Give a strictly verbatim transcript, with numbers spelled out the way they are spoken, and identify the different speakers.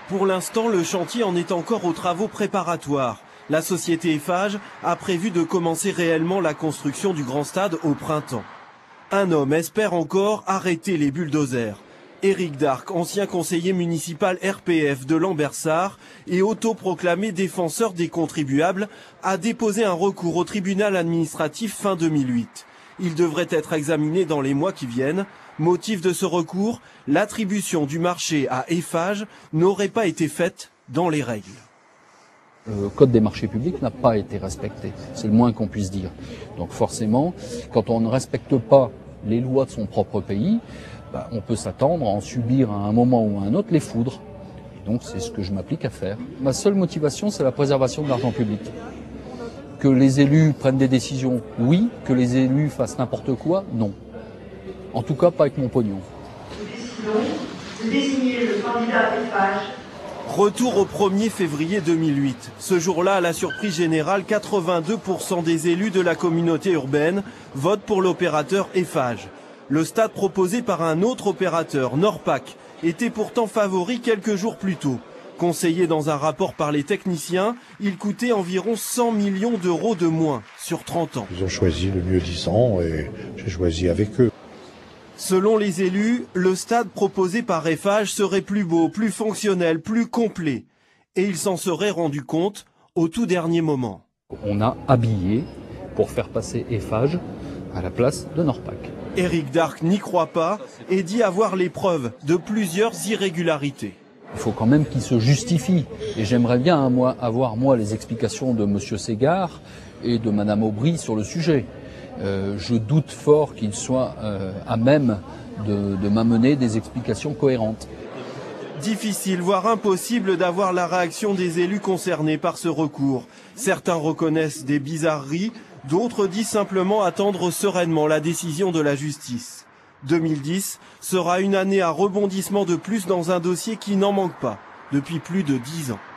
Speaker 1: Pour l'instant, le chantier en est encore aux travaux préparatoires. La société Eiffage a prévu de commencer réellement la construction du grand stade au printemps. Un homme espère encore arrêter les bulldozers. Éric Darc, ancien conseiller municipal R P F de Lambersart et autoproclamé défenseur des contribuables, a déposé un recours au tribunal administratif fin deux mille huit. Il devrait être examiné dans les mois qui viennent. Motif de ce recours, l'attribution du marché à Eiffage n'aurait pas été faite dans les règles.
Speaker 2: Le code des marchés publics n'a pas été respecté, c'est le moins qu'on puisse dire. Donc forcément, quand on ne respecte pas les lois de son propre pays, bah, on peut s'attendre à en subir à un moment ou à un autre les foudres. Et donc c'est ce que je m'applique à faire. Ma seule motivation, c'est la préservation de l'argent public. Que les élus prennent des décisions, oui. Que les élus fassent n'importe quoi, non. En tout cas, pas avec mon pognon.
Speaker 3: Nous désigner le candidat Eiffage.
Speaker 1: Retour au premier février deux mille huit. Ce jour-là, à la surprise générale, quatre-vingt-deux pour cent des élus de la communauté urbaine votent pour l'opérateur Eiffage. Le stade proposé par un autre opérateur, Norpac, était pourtant favori quelques jours plus tôt. Conseillé dans un rapport par les techniciens, il coûtait environ cent millions d'euros de moins sur trente ans.
Speaker 4: Ils ont choisi le mieux disant et j'ai choisi avec eux.
Speaker 1: Selon les élus, le stade proposé par Eiffage serait plus beau, plus fonctionnel, plus complet. Et ils s'en seraient rendus compte au tout dernier moment.
Speaker 2: On a habillé pour faire passer Eiffage à la place de Norpac.
Speaker 1: Éric Darc n'y croit pas et dit avoir les preuves de plusieurs irrégularités.
Speaker 2: Il faut quand même qu'il se justifie. Et j'aimerais bien hein, moi, avoir moi les explications de M. Ségard et de Mme Aubry sur le sujet. Euh, je doute fort qu'il soit euh, à même de, de m'amener des explications cohérentes.
Speaker 1: Difficile, voire impossible d'avoir la réaction des élus concernés par ce recours. Certains reconnaissent des bizarreries, d'autres disent simplement attendre sereinement la décision de la justice. deux mille dix sera une année à rebondissement de plus dans un dossier qui n'en manque pas depuis plus de dix ans.